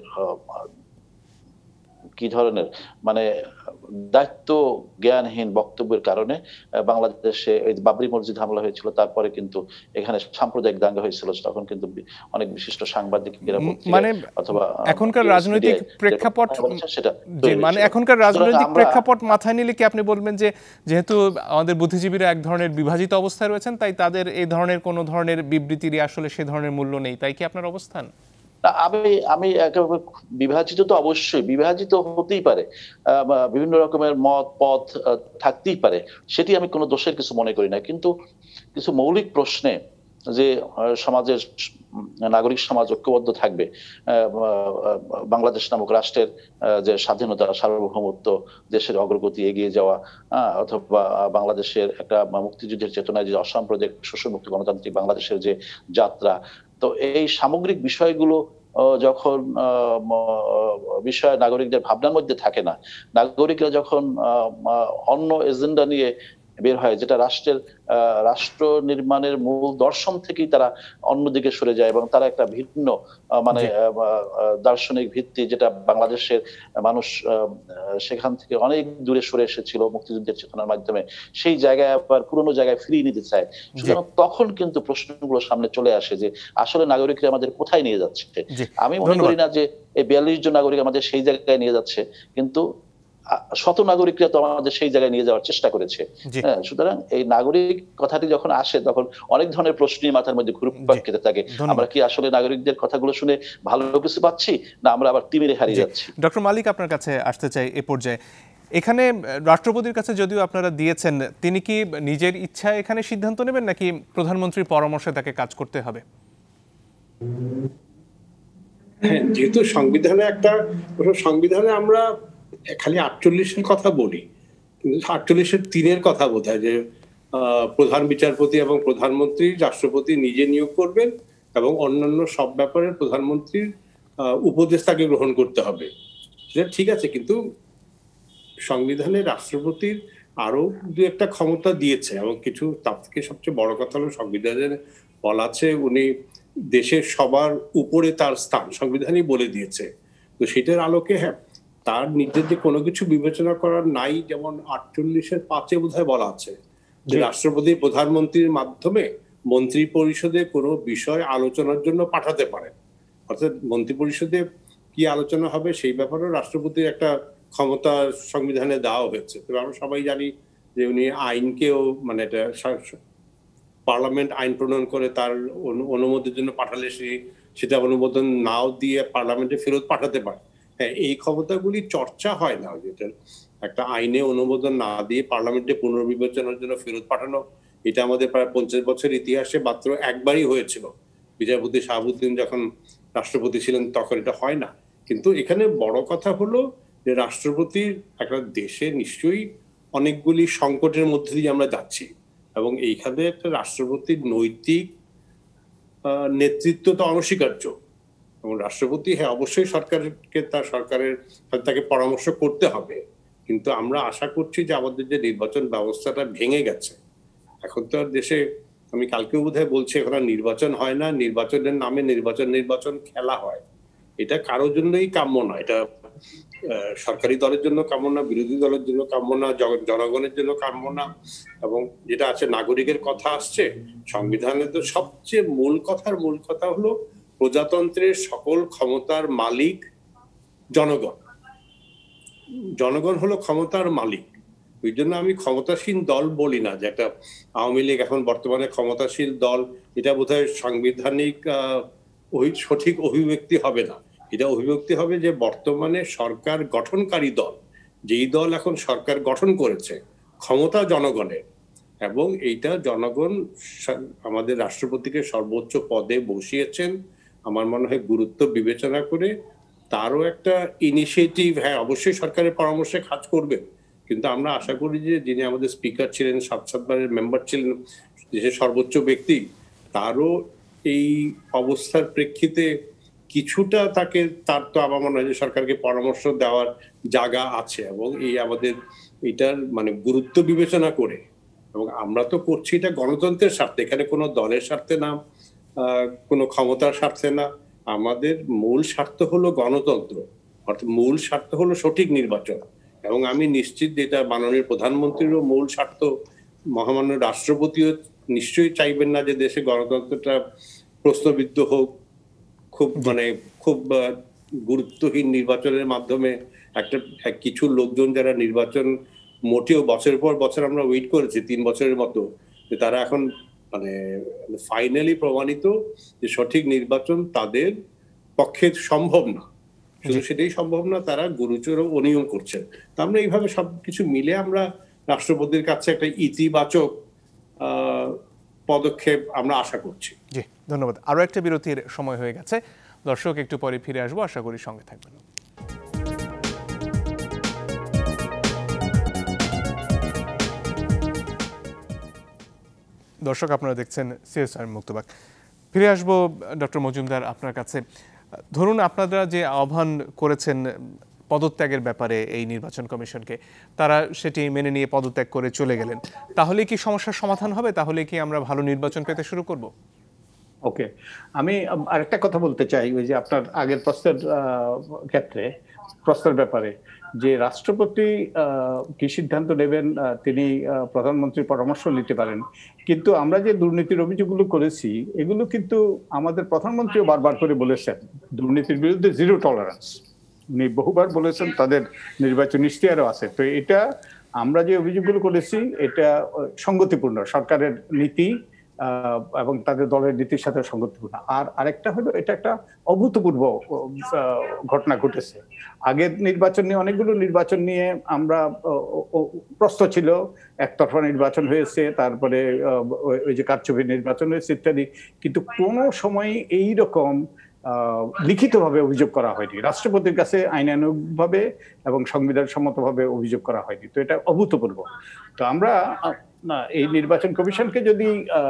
কি ধরনের মানে দায়িত্ব জ্ঞানহীন বক্তব্যের কারণে বাংলাদেশে এই বাবরি মসজিদ হামলা হয়েছিল, তারপরে কিন্তু এখানে সাম্প্রদায়িক দাঙ্গা হয়েছিল, তখন কিন্তু অনেক বিশিষ্ট সাংবাদিকেরা মানে অথবা এখনকার রাজনৈতিক প্রেক্ষাপট সেটা মানে এখনকার রাজনৈতিক প্রেক্ষাপট মাথায় নিলে কি আপনি বলবেন যে যেহেতু আমাদের বুদ্ধিজীবীরা এক ধরনের বিভাজিত অবস্থায় রয়েছেন, তাই তাদের এই ধরনের কোনো ধরনের বিবৃতিরই আসলে সে ধরনের মূল্য নেই, তাই কি আপনার অবস্থান? আমি একেবারে বিভাজিত তো অবশ্যই বিভাজিত হতেই পারে, বিভিন্ন রকমের মত পথ থাকতেই পারে, সেটি আমি কোনো দোষের কিছু মনে করি না। কিন্তু কিছু মৌলিক প্রশ্নে যে সমাজের নাগরিক সমাজ ঐক্যবদ্ধ থাকবে, বাংলাদেশ নামক রাষ্ট্রের যে স্বাধীনতা, সার্বভৌমত্ব, দেশের অগ্রগতি, এগিয়ে যাওয়া, অথবা বাংলাদেশের একটা মুক্তিযুদ্ধের চেতনায় যে অসাম্প্রদায়িক শোষণমুক্ত গণতান্ত্রিক বাংলাদেশের যে যাত্রা, তো এই সামগ্রিক বিষয়গুলো যখন বিষয় নাগরিকদের ভাবনার মধ্যে থাকে না, নাগরিকরা যখন অন্য এজেন্ডা নিয়ে বের হয়, যেটা রাষ্ট্র নির্মাণের মূল দর্শন থেকেই তারা অন্যদিকে সরে যায় এবং তারা একটা ভিন্ন মানে দার্শনিক ভিত্তি, যেটা বাংলাদেশের মানুষ সেখান থেকে অনেক দূরে সরে এসেছিল মুক্তিযুদ্ধের চেতনার মাধ্যমে, সেই জায়গায় আবার পুরোনো জায়গায় ফিরিয়ে নিতে চায়। সুতরাং তখন কিন্তু প্রশ্নগুলো সামনে চলে আসে যে আসলে নাগরিকরা আমাদের কোথায় নিয়ে যাচ্ছে। আমি মনে করি না যে এই 42 জন নাগরিক আমাদের সেই জায়গায় নিয়ে যাচ্ছে, কিন্তু শত নাগরিকরা তো আমাদের সেই জায়গায় নিয়ে যাওয়ার চেষ্টা করেছে। সুতরাং এই নাগরিক কথাটি যখন আসে তখন অনেক ধরনের প্রশ্নই মাথার মধ্যে ঘুরপাক খেতে থাকে। আমরা কি আসলে নাগরিকদের কথাগুলো শুনে ভালো কিছু পাচ্ছি, না আমরা আবার তিমিরে হারিয়ে যাচ্ছি? ডক্টর মালিক, আপনার কাছে আসতে চাই এ পর্যায়ে। এখানে রাষ্ট্রপতির কাছে যদিও আপনারা দিয়েছেন, তিনি কি নিজের ইচ্ছায় এখানে সিদ্ধান্ত নেবেন নাকি প্রধানমন্ত্রীর পরামর্শে তাকে কাজ করতে হবে? হ্যাঁ, যেহেতু সংবিধানে আমরা খালি 48-এর কথা বলি, কিন্তু 48-এর 3-এর কথা বোঝায় যে প্রধান বিচারপতি এবং প্রধানমন্ত্রী রাষ্ট্রপতি নিজে নিয়োগ করবেন এবং অন্যান্য সব ব্যাপারে প্রধানমন্ত্রীর উপদেশ তাকে গ্রহণ করতে হবে। সেটা ঠিক আছে, কিন্তু সংবিধানে রাষ্ট্রপতির আরো দু একটা ক্ষমতা দিয়েছে এবং কিছু, তার থেকে সবচেয়ে বড় কথা হলো সংবিধানে বলা আছে উনি দেশের সবার উপরে তার স্থান, সংবিধানই বলে দিয়েছে। তো সেটার আলোকে হ্যাঁ, তার নিজের যে কোনো কিছু বিবেচনা করার নাই, যেমন 48-এর 5-এ বোধহয় বলা আছে যে রাষ্ট্রপতি প্রধানমন্ত্রীর মাধ্যমে মন্ত্রী পরিষদে কোনো বিষয় আলোচনার জন্য পাঠাতে পারেন। অর্থাৎ মন্ত্রী পরিষদে কি আলোচনা হবে সেই ব্যাপারেও রাষ্ট্রপতির একটা ক্ষমতা সংবিধানে দেওয়া হয়েছে। তবে আমরা সবাই জানি যে উনি আইনকেও মানে এটা পার্লামেন্ট আইন প্রণয়ন করে তার অনুমোদনের জন্য পাঠালে সেটা অনুমোদন নাও দিয়ে পার্লামেন্টে ফেরত পাঠাতে পারে। হ্যাঁ, এই ক্ষমতাগুলি চর্চা হয় না, যেটা একটা আইনে অনুমোদন না দিয়ে পার্লামেন্টে পুনর্বিবেচনার জন্য ফেরত পাঠানো, এটা আমাদের প্রায় 50 বছর ইতিহাসে মাত্র একবারই হয়েছিল। বিচারপতি শাহাবুদ্দিন যখন রাষ্ট্রপতি ছিলেন তখন এটা হয় না। কিন্তু এখানে বড় কথা হলো যে রাষ্ট্রপতির একটা দেশে নিশ্চয়ই অনেকগুলি সংকটের মধ্যে দিয়ে আমরা যাচ্ছি এবং এইখানে একটা রাষ্ট্রপতির নৈতিক নেতৃত্ব তো অনস্বীকার্য এবং রাষ্ট্রপতি হ্যাঁ অবশ্যই সরকারকে সরকারের তাকে পরামর্শ করতে হবে। কিন্তু আমরা আশা করছি যে আমাদের যে নির্বাচন ব্যবস্থাটা ভেঙে গেছে, এখন তো আর দেশে আমি কালকেও বোধহয় বলছি, এখন আর নির্বাচন হয় না, নির্বাচনের নামে নির্বাচন খেলা হয়। এটা কারোর জন্যই কাম্য না। এটা সরকারি দলের জন্য কাম্য না, বিরোধী দলের জন্য কাম্য না, জনগণের জন্য কাম্য না। এবং যেটা আছে, নাগরিকের কথা আসছে, সংবিধানের তো সবচেয়ে মূল কথা হলো প্রজাতন্ত্রের সকল ক্ষমতার মালিক জনগণ। জনগণ হলো ক্ষমতার মালিক। ওই জন্য আমি ক্ষমতাসীন দল বলি না, যে একটা আওয়ামী লীগ এখন বর্তমানে ক্ষমতাশীল দল, এটা বোধহয় সাংবিধানিক সঠিক অভিব্যক্তি হবে না। এটা অভিব্যক্তি হবে যে বর্তমানে সরকার গঠনকারী দল, যেই দল এখন সরকার গঠন করেছে, ক্ষমতা জনগণের, এবং এইটা জনগণ আমাদের রাষ্ট্রপতিকে সর্বোচ্চ পদে বসিয়েছেন আমার মনে হয় গুরুত্ব বিবেচনা করে। তারও একটা ইনিশিয়েটিভ, হ্যাঁ অবশ্যই সরকারের পরামর্শে কাজ করবে, কিন্তু আমরা আশা করি যে যিনি আমাদের স্পিকার ছিলেন, 7 মেম্বার ছিলেন, দেশের সর্বোচ্চ ব্যক্তি, তারও এই অবস্থার প্রেক্ষিতে কিছুটা তার তো আমার মনে হয় যে সরকারকে পরামর্শ দেওয়ার জায়গা আছে, এবং এই আমাদের এটার মানে গুরুত্ব বিবেচনা করে, এবং আমরা তো করছি এটা গণতন্ত্রের স্বার্থে, এখানে কোনো দলের স্বার্থে না, কোনো ক্ষমতার স্বার্থে না। আমাদের মূল স্বার্থ হলো গণতন্ত্র, অর্থাৎ মূল স্বার্থ হলো সঠিক নির্বাচন। এবং আমি নিশ্চিত যে এটা মাননীয় প্রধানমন্ত্রীরও মূল স্বার্থ, মহামান্য রাষ্ট্রপতিও নিশ্চয়ই চাইবেন না যে দেশে গণতন্ত্রটা প্রশ্নবিদ্ধ হোক। খুব গুরুত্বহীন নির্বাচনের মাধ্যমে কিছু লোকজন যারা নির্বাচন মোটেও বছরের পর বছর আমরা ওয়েট করেছি 3 বছরের মতো, যে তারা এখন ফাইনালি প্রমাণিত যে সঠিক নির্বাচন তাদের পক্ষে সম্ভব না। শুধু সেটাই সম্ভব না, তারা গুরুচর অনিয়ম করছেন। তা আমরা এইভাবে সবকিছু মিলে আমরা রাষ্ট্রপতির কাছে একটা ইতিবাচক পদক্ষেপ আমরা আশা করছি। জি, ধন্যবাদ। আরো একটা বিরতির সময় হয়ে গেছে। দর্শক, একটু পরে ফিরে আসবো, আশা করি সঙ্গে থাকবেন। দর্শক, আপনারা দেখছেন সিএসআর মুক্তবাক। ফিরে আসবো ডক্টর মজুমদার আপনার কাছে। ধরুন আপনারা যে আহ্বান করেছেন পদত্যাগের ব্যাপারে এই নির্বাচন কমিশনকে, তারা সেটি মেনে নিয়ে পদত্যাগ করে চলে গেলেন, তাহলে কি সমস্যার সমাধান হবে? তাহলে কি আমরা ভালো নির্বাচন পেতে শুরু করব? ওকে, আমি আরেকটা কথা বলতে চাই, ওই যে আপনার আগের প্রশ্নের ব্যাপারে যে রাষ্ট্রপতি কি সিদ্ধান্ত নেবেন, তিনি প্রধানমন্ত্রীর পরামর্শ নিতে পারেন, কিন্তু আমরা যে দুর্নীতির অভিযোগগুলো করেছি এগুলো কিন্তু আমাদের প্রধানমন্ত্রীও বারবার করে বলেছেন দুর্নীতির বিরুদ্ধে জিরো টলারেন্স। উনি বহুবার বলেছেন, তাদের নির্বাচনী ইশতেহারও আছে। তো এটা আমরা যে অভিযোগগুলো করেছি এটা সঙ্গতিপূর্ণ, সরকারের নীতি এবং তাদের দলের নীতির সাথে সঙ্গতিপূর্ণ। আর আরেকটা হলো, এটা একটা অভূতপূর্ব ঘটনা ঘটেছে। আগের নির্বাচন নিয়ে, অনেকগুলো নির্বাচন নিয়ে আমরা প্রশ্ন ছিল, একতরফা নির্বাচন হয়েছে, তারপরে ওই যে কারচুপি নির্বাচন হয়েছে ইত্যাদি, কিন্তু কোনো সময় এইরকম লিখিতভাবে অভিযোগ করা হয়নি, রাষ্ট্রপতির কাছে আইনানুগভাবে এবং সংবিধান সম্মতভাবে অভিযোগ করা হয়নি। তো এটা অভূতপূর্ব। তো আমরা এই নির্বাচন কমিশনকে যদি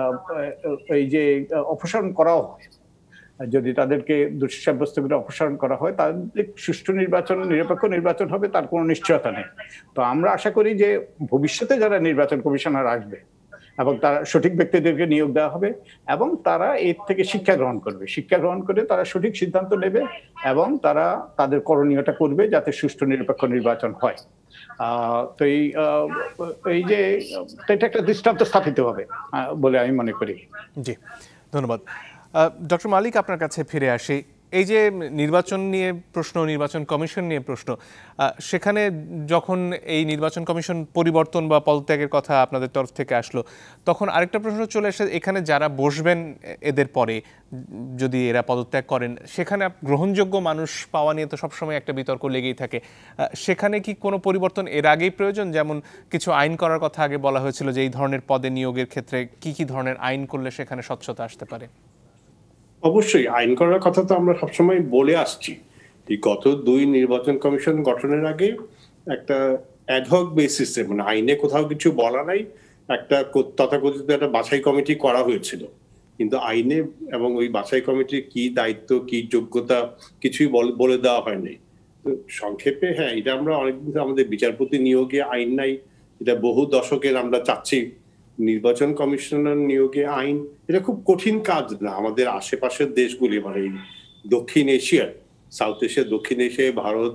এই যে অপসারণ করা হয়, যদি তাদেরকে দোষী সাব্যস্ত করে অপসারণ করা হয়, তাদের সুষ্ঠু নির্বাচন, নিরপেক্ষ নির্বাচন হবে তার কোনো নিশ্চয়তা নেই। তো আমরা আশা করি যে ভবিষ্যতে যারা নির্বাচন কমিশনার আসবে এবং তারা সঠিক ব্যক্তিদেরকে নিয়োগ দেওয়া হবে এবং তারা এর থেকে শিক্ষা গ্রহণ করবে, শিক্ষা গ্রহণ করে তারা সঠিক সিদ্ধান্ত নেবে এবং তারা তাদের করণীয়টা করবে যাতে সুষ্ঠু নিরপেক্ষ নির্বাচন হয়। তো এই যে এটা একটা দৃষ্টান্ত স্থাপিত হবে বলে আমি মনে করি। জি, ধন্যবাদ। ডক্টর মালিক, আপনার কাছে ফিরে আসি। এই যে নির্বাচন নিয়ে প্রশ্ন, নির্বাচন কমিশন নিয়ে প্রশ্ন, সেখানে যখন এই নির্বাচন কমিশন পরিবর্তন বা পদত্যাগের কথা আপনাদের তরফ থেকে আসলো, তখন আরেকটা প্রশ্ন চলে আসে, এখানে যারা বসবেন এদের পরে যদি এরা পদত্যাগ করেন, সেখানে গ্রহণযোগ্য মানুষ পাওয়া নিয়ে তো সবসময় একটা বিতর্ক লেগেই থাকে। সেখানে কি কোনো পরিবর্তন এর আগেই প্রয়োজন? যেমন কিছু আইন করার কথা আগে বলা হয়েছিল যে এই ধরনের পদে নিয়োগের ক্ষেত্রে কি ধরনের আইন করলে সেখানে স্বচ্ছতা আসতে পারে? অবশ্যই আইন করার কথা তো আমরা সবসময় বলে আসছি। এই গত 2 নির্বাচন কমিশন গঠনের আগে একটা অ্যাডহক বেসিসে, মানে আইনে কোথাও কিছু বলা নাই, একটা তথাকথিত একটা বাছাই কমিটি করা হয়েছিল, কিন্তু আইনে এবং ওই বাছাই কমিটির কি দায়িত্ব, কি যোগ্যতা কিছুই বলে দেওয়া হয়নি। তো সংক্ষেপে হ্যাঁ, এটা আমরা অনেকদিন আমাদের বিচারপতি নিয়োগে আইন নাই, এটা বহু দশকের আমরা চাচ্ছি নির্বাচন কমিশনার নিয়োগে আইন, এটা খুব কঠিন কাজ না। আমাদের আশেপাশের দেশগুলি মানে দক্ষিণ এশিয়ার, সাউথ এশিয়া, দক্ষিণ এশিয়ায় ভারত,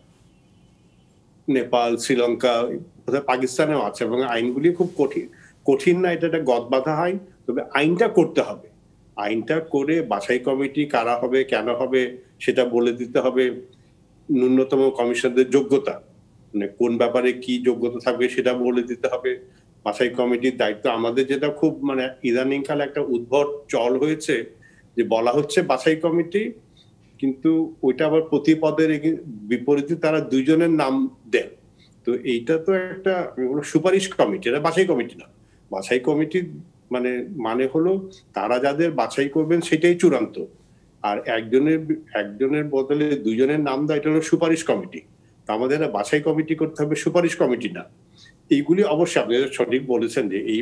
নেপাল, শ্রীলঙ্কা, পাকিস্তানেও আছে, এবং আইনগুলি খুব কঠিন না, এটা একটা গদবাঁধা আইন। তবে আইনটা করতে হবে, আইনটা করে বাছাই কমিটি কারা হবে, কেন হবে, সেটা বলে দিতে হবে। ন্যূনতম কমিশনদের যোগ্যতা, মানে কোন ব্যাপারে কি যোগ্যতা থাকবে সেটা বলে দিতে হবে। বাছাই কমিটির দায়িত্ব আমাদের, যেটা খুব মানে ইদানিং কালে একটা উদ্ভট চল হয়েছে যে বলা হচ্ছে বাছাই কমিটি, কিন্তু ওইটা আবার প্রতি পদের বিপরীতে তারা দুইজনের নাম দেন। তো এইটা তো একটা সুপারিশ কমিটি, এটা বাছাই কমিটি না। বাছাই কমিটি মানে হলো তারা যাদের বাছাই করবেন সেটাই চূড়ান্ত, আর একজনের বদলে দুইজনের নাম দেয়, এটা হলো সুপারিশ কমিটি। তা আমাদের বাছাই কমিটি করতে হবে, সুপারিশ কমিটি না। এইগুলি অবশ্যই আপনি সঠিক বলেছেন যে এই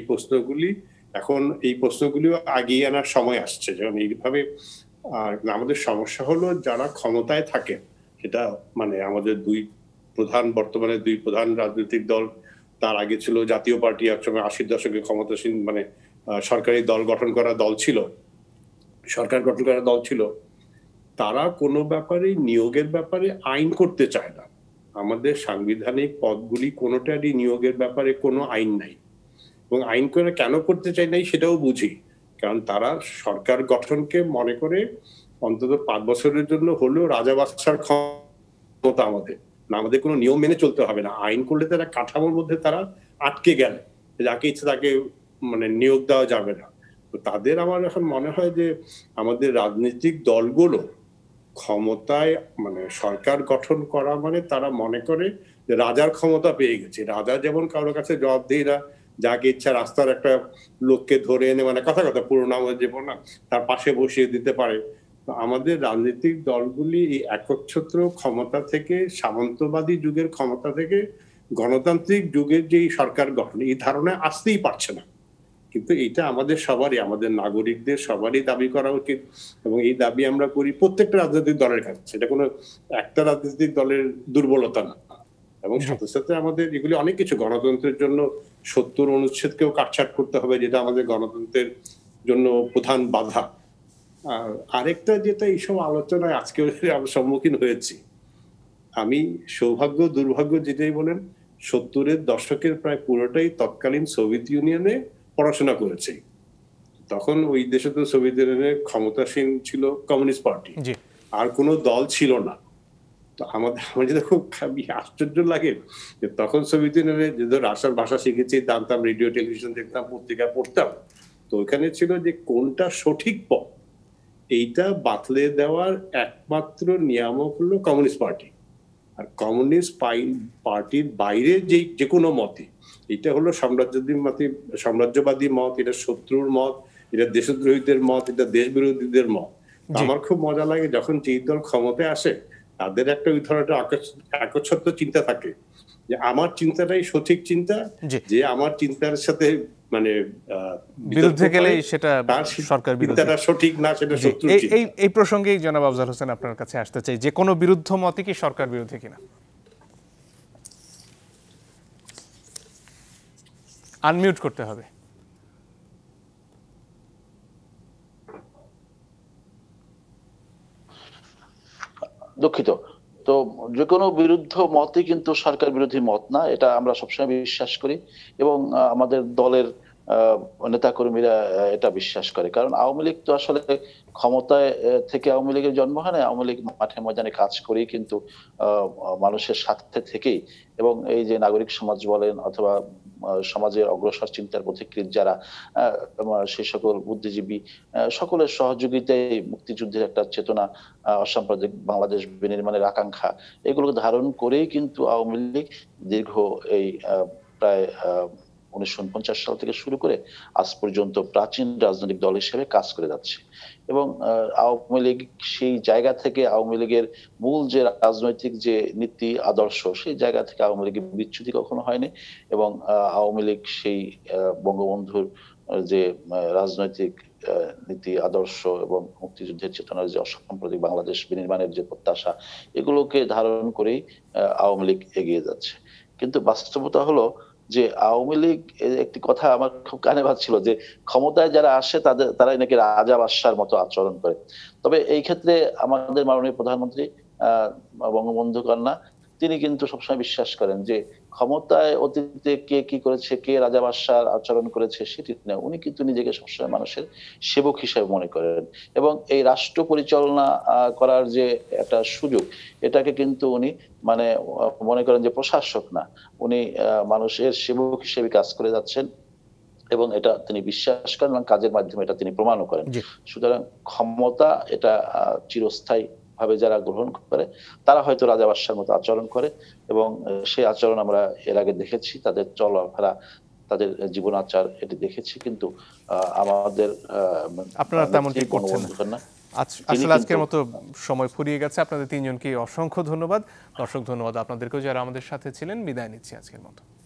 প্রশ্নগুলিও আগিয়ে আনার সময় আসছে। যেমন এইভাবে আমাদের সমস্যা হলো যারা ক্ষমতায় থাকে, সেটা মানে আমাদের বর্তমানে দুই প্রধান রাজনৈতিক দল, তার আগে ছিল জাতীয় পার্টি, একসময় 80-র দশকে ক্ষমতাসীন মানে সরকারি দল গঠন করা দল ছিল, সরকার গঠন করা দল ছিল। তারা কোনো ব্যাপারে, নিয়োগের ব্যাপারে আইন করতে চায় না। আমাদের সাংবিধানিক পদগুলি কোনোটারই নিয়োগের ব্যাপারে কোনো আইন নাই, এবং আইন করে কেন করতে চায় নাই সেটাও বুঝি। কারণ তারা সরকার গঠনকে মনে করে অন্তত 5 বছরের জন্য হলেও রাজা বাদশার ক্ষমতা আমাদের না, আমাদের কোনো নিয়ম মেনে চলতে হবে না। আইন করলে তারা কাঠামোর মধ্যে তারা আটকে গেলে যাকে ইচ্ছে তাকে মানে নিয়োগ দেওয়া যাবে না। তো তাদের আমার এখন মনে হয় যে আমাদের রাজনৈতিক দলগুলো ক্ষমতায় মানে সরকার গঠন করা মানে তারা মনে করে যে রাজার ক্ষমতা পেয়ে গেছে। রাজা যেমন কারোর কাছে জবাবদিহি না, যাকে ইচ্ছা রাস্তার একটা লোককে ধরে এনে মানে কথা পুরো নাম জীবন না তার পাশে বসিয়ে দিতে পারে। তো আমাদের রাজনৈতিক দলগুলি এই একচ্ছত্র ক্ষমতা থেকে, সামন্তবাদী যুগের ক্ষমতা থেকে গণতান্ত্রিক যুগের যে সরকার গঠন, এই ধারণায় আসতেই পারছে না। কিন্তু এটা আমাদের সবারই, আমাদের নাগরিকদের সবারই দাবি করা উচিত, এবং এই দাবি আমরা করি প্রত্যেকটা রাজনৈতিক দলের কাছে। এটা কোনো একটা রাজনৈতিক দলের দুর্বলতা না, এবং সাথে সাথে আমাদের এগুলি অনেক কিছু। গণতন্ত্রের জন্য 70 অনুচ্ছেদকেও কাটছাট করতে হবে, যেটা আমাদের গণতন্ত্রের জন্য প্রধান বাধা। আর আরেকটা যেটা এইসব আলোচনায় আজকে আমরা সম্মুখীন হয়েছি, আমি সৌভাগ্য দুর্ভাগ্য যেটাই বলেন, 70-এর দশকের প্রায় পুরোটাই তৎকালীন সোভিয়েত ইউনিয়নে পড়াশোনা করেছে। তখন ওই দেশে তো সোভিয়েত ইউনিয়নের ক্ষমতাসীন ছিল কমিউনিস্ট পার্টি, আর কোনো দল ছিল না। তো আমার যেটা খুব আশ্চর্য লাগে যে তখন সোভিয়েত ইউনিয়নে যে রাশিয়ার ভাষা শিখেছি, জানতাম, রেডিও টেলিভিশন দেখতাম, পত্রিকা পড়তাম, তো ওইখানে ছিল যে কোনটা সঠিক পথ এইটা বাতলে দেওয়ার একমাত্র নিয়ামক হলো কমিউনিস্ট পার্টি। আর কমিউনিস্ট পার্টির বাইরে যে কোনো মতে, এটা হলো সাম্রাজ্যবাদী মত, এটা শত্রুর মত, এটা দেশদ্রোহীদের মত, এটা দেশ বিরোধীদের মত। আমার খুব মজা লাগে যখন যেই দল ক্ষমতায় আসে তাদের একটা ওই ধরনের একচ্ছত্র চিন্তা থাকে যে আমার চিন্তাটাই সঠিক চিন্তা, যে আমার চিন্তার সাথে মানে বিরুদ্ধে গেলে সেটা সরকার বিরোধী, চিন্তাটা সঠিক না, সেটা শত্রুর চিন্তা। এই প্রসঙ্গেই জনাব আফজাল হোসেন আপনার কাছে আসতে চাই, যে কোনো বিরুদ্ধ মতই কি সরকার বিরোধী কিনা? আনমিউট করতে হবে। দুঃখিত। তো যে কোনো বিরুদ্ধ মতই কিন্তু সরকার বিরোধী মত না, এটা আমরা সবসময় বিশ্বাস করি, এবং আমাদের দলের নেতাকর্মীরা এটা বিশ্বাস করে। কারণ আওয়ামী লীগ তো আসলে ক্ষমতায় থেকে আওয়ামী লীগের জন্ম হয় না, আওয়ামী লীগ মাঠে ময়দানে কাজ করেই কিন্তু মানুষের সাথে থেকেই, এবং এই যে নাগরিক সমাজ বলেন অথবা সমাজের অগ্রসর চিন্তার পথিকৃৎ যারা, সেই সকল বুদ্ধিজীবী সকলের সহযোগিতায় মুক্তিযুদ্ধের একটা চেতনা, অসাম্প্রদায়িক বাংলাদেশ বিনির্মাণের আকাঙ্ক্ষা, এগুলোকে ধারণ করেই কিন্তু আওয়ামী লীগ দীর্ঘ এই প্রায় 1949 সাল থেকে শুরু করে আজ পর্যন্ত প্রাচীন রাজনৈতিক দল হিসেবে কাজ করে যাচ্ছে। এবং আওয়ামী লীগ সেই জায়গা থেকে, আওয়ামী লীগের মূল যে রাজনৈতিক যে নীতি আদর্শ, সেই জায়গা থেকে আওয়ামী লীগের বিচ্যুতি কখনো হয়নি, এবং আওয়ামী লীগ সেই বঙ্গবন্ধুর যে রাজনৈতিক নীতি আদর্শ এবং মুক্তিযুদ্ধের চেতনার যে অসাম্প্রদায়িক বাংলাদেশ বিনির্মাণের যে প্রত্যাশা, এগুলোকে ধারণ করেই আওয়ামী লীগ এগিয়ে যাচ্ছে। কিন্তু বাস্তবতা হলো যে আওয়ামী লীগ একটি কথা আমার খুব কানে বাজছিল যে ক্ষমতায় যারা আসে তারাই নাকি রাজা বাদশার মতো আচরণ করে। তবে এই ক্ষেত্রে আমাদের মাননীয় প্রধানমন্ত্রী বঙ্গবন্ধু কন্যা তিনি কিন্তু সবসময় বিশ্বাস করেন যে ক্ষমতায় অতীতে কে কি করেছে, কে রাজা বাদশার আচরণ করেছে সেটি না, উনি কিন্তু নিজেকে সবসময় মানুষের সেবক হিসেবে মনে করেন এবং এই রাষ্ট্র পরিচালনা করার যে একটা সুযোগ এটাকে কিন্তু উনি মানে মনে করেন যে প্রশাসক না, উনি মানুষের সেবক হিসেবে কাজ করে যাচ্ছেন এবং এটা তিনি বিশ্বাস করেন এবং কাজের মাধ্যমে এটা তিনি প্রমাণও করেন। সুতরাং ক্ষমতা এটা চিরস্থায়ী ভাবে যারা গ্রহণ করে তারা হয়তো রাজা বাদশার মতো আচরণ করে এবং সেই আচরণ আমরা এর আগে দেখেছি, তাদের চলাফেরা, তাদের জীবন আচার এটি দেখেছি। কিন্তু আমাদের আপনারা তেমনটি করছেন না। আসলে আজকের মতো সময় ফুরিয়ে গেছে। আপনাদের তিনজনকে অসংখ্য ধন্যবাদ। দর্শক ধন্যবাদ আপনাদেরকেও যারা আমাদের সাথে ছিলেন। বিদায় নিচ্ছি আজকের মতো।